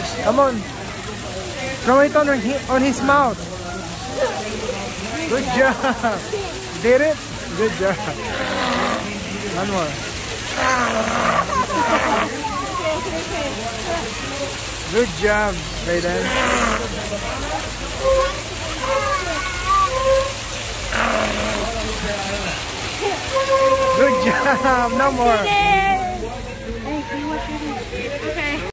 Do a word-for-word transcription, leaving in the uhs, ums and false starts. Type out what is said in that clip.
Come on. Throw it on, hi- on his mouth. Good job. Did it? Good job. One more. Good job, Raiden. Good job. No more. Okay.